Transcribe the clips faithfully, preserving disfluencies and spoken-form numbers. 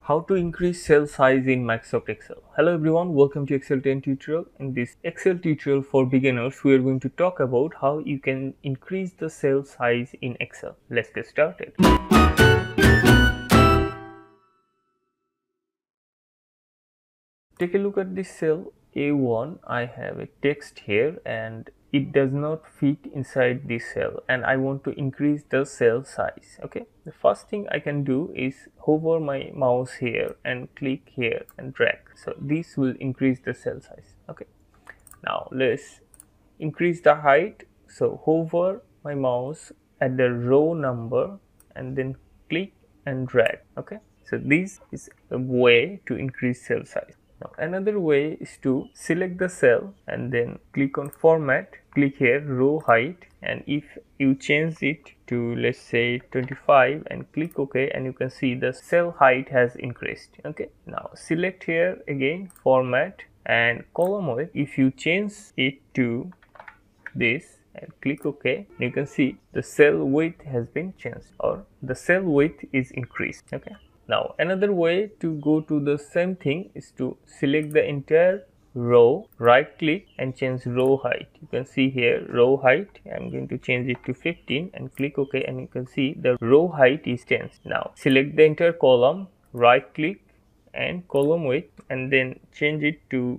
How to increase cell size in Microsoft Excel. Hello everyone, welcome to Excel ten tutorial. In this Excel tutorial for beginners, we are going to talk about how you can increase the cell size in Excel. Let's get started. Take a look at this cell A one. I have a text here and it does not fit inside this cell and I want to increase the cell size. Okay, the first thing I can do is hover my mouse here and click here and drag. So this will increase the cell size. Okay, now let's increase the height. So hover my mouse at the row number and then click and drag. Okay, so this is a way to increase cell size. Now another way is to select the cell and then click on format, click here row height, and if you change it to let's say twenty-five and click OK, and you can see the cell height has increased. Okay, now select here again format and column width. If you change it to this and click OK, you can see the cell width has been changed or the cell width is increased. Okay, now another way to go to the same thing is to select the entire row, right click and change row height. You can see here row height. I'm going to change it to fifteen and click OK, and you can see the row height is changed. Now select the entire column, right click and column width and then change it to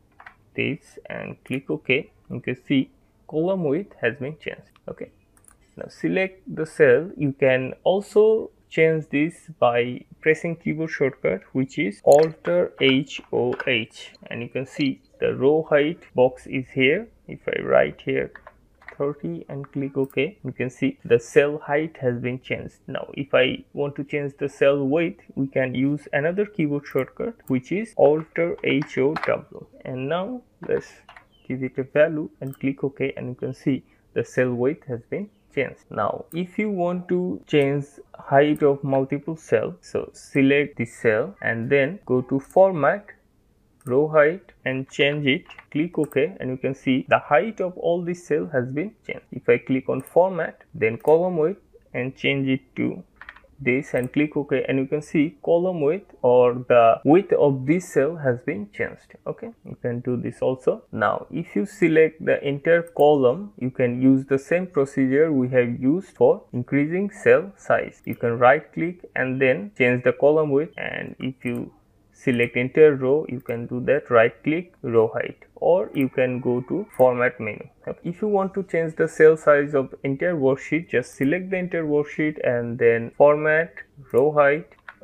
this and click OK. You can see column width has been changed. Okay, now select the cell. You can also change this by pressing keyboard shortcut, which is Alt H O H, and you can see the row height box is here. If I write here thirty and click OK, you can see the cell height has been changed. Now if I want to change the cell width, we can use another keyboard shortcut, which is Alt H O W, and now let's give it a value and click OK, and you can see the cell width has been changed. Now if you want to change height of multiple cells, so select this cell and then go to format, row height and change it, click OK, and you can see the height of all this cell has been changed. If I click on format, then column width and change it to this and click OK, and you can see column width or the width of this cell has been changed. Okay, you can do this also. Now if you select the entire column, you can use the same procedure we have used for increasing cell size. You can right click and then change the column width, and if you select entire row, you can do that, right click row height, or you can go to format menu. If you want to change the cell size of entire worksheet, just select the entire worksheet and then format, row height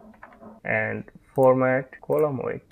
and format, column width,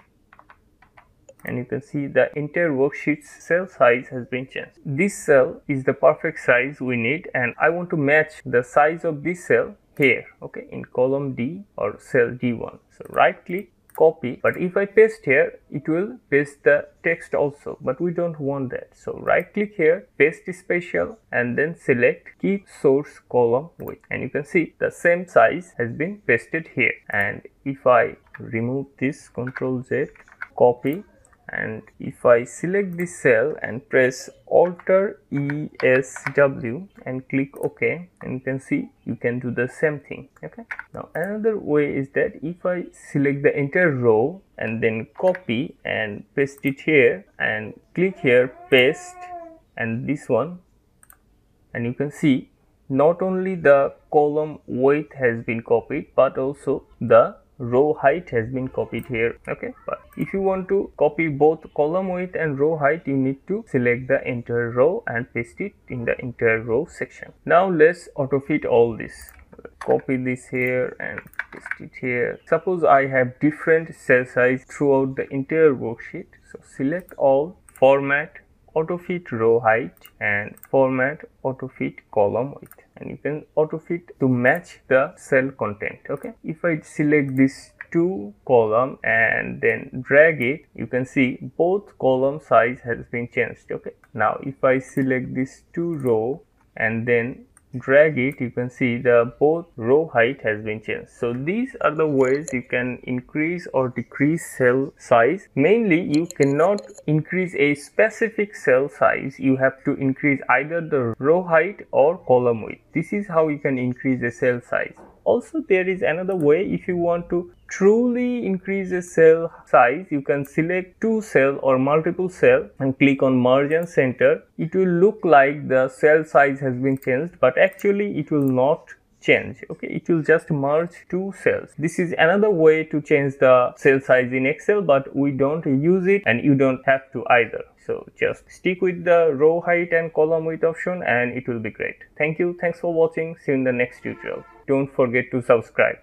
and you can see the entire worksheet's cell size has been changed. This cell is the perfect size we need, and I want to match the size of this cell here, okay, in column D or cell D one. So right click, copy, but if I paste here, it will paste the text also, but we don't want that. So right click here, paste special, and then select keep source column width, and you can see the same size has been pasted here. And if I remove this, control Z, copy, and if I select this cell and press Alt E S W and click OK, and you can see you can do the same thing. Okay, now another way is that if I select the entire row and then copy and paste it here and click here paste and this one, and you can see not only the column width has been copied but also the row height has been copied here. Okay, but if you want to copy both column width and row height, you need to select the entire row and paste it in the entire row section. Now let's autofit all this. Copy this here and paste it here. Suppose I have different cell size throughout the entire worksheet, so select all, format, autofit row height and format autofit column width, and you can autofit to match the cell content. Okay, if I select this two column and then drag it, you can see both column size has been changed. Okay, now if I select this two row and then drag it, you can see the both row height has been changed. So these are the ways you can increase or decrease cell size. Mainly you cannot increase a specific cell size, you have to increase either the row height or column width. This is how you can increase the cell size. Also, there is another way. If you want to truly increase a cell size, you can select two cell or multiple cell and click on merge and center. It will look like the cell size has been changed, but actually it will not change. Okay, it will just merge two cells. This is another way to change the cell size in Excel, but we don't use it and you don't have to either. So just stick with the row height and column width option and it will be great. Thank you. Thanks for watching. See you in the next tutorial. Don't forget to subscribe.